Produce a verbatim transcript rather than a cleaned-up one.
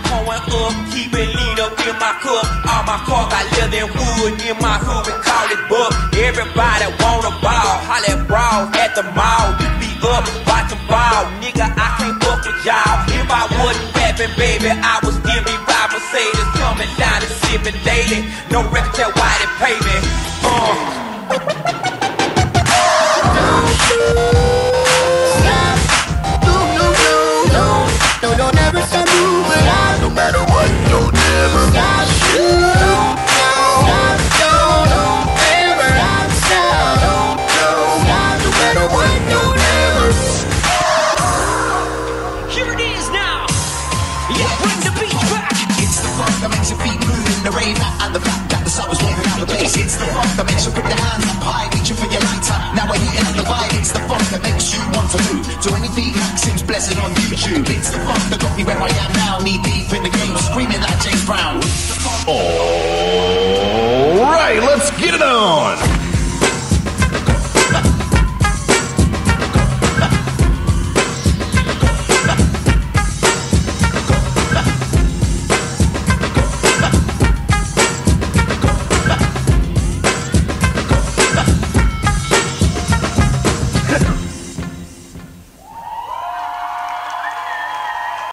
pouring up, keep it lean up in my cup. All my cars got leather and wood, in my hood we call it buck. Everybody wanna ball, holla at brawls at the mall. You be up, watch them ball, nigga, I can't fuck with y'all. If I wasn't rapping, baby, I was still be by Mercedes, coming down and sipping daily. No record tell why they pay me. Uh. No matter what, don't ever stop. Don't stop. Don't ever stop. Don't stop. No matter what, don't ever. Here it is now. Yeah, bring the beat back. It's the funk that makes your feet move in the rain. And the fact that the sun was walking out the place. It's the funk that makes you put your hands up high, reaching for your lighter. Now we're hitting the vibe. It's the funk that makes you want to move to any beat like Sims Blessing on YouTube. It's the funk that got me where I am now, knee deep in the game, screaming like James Brown. All right, let's get it on.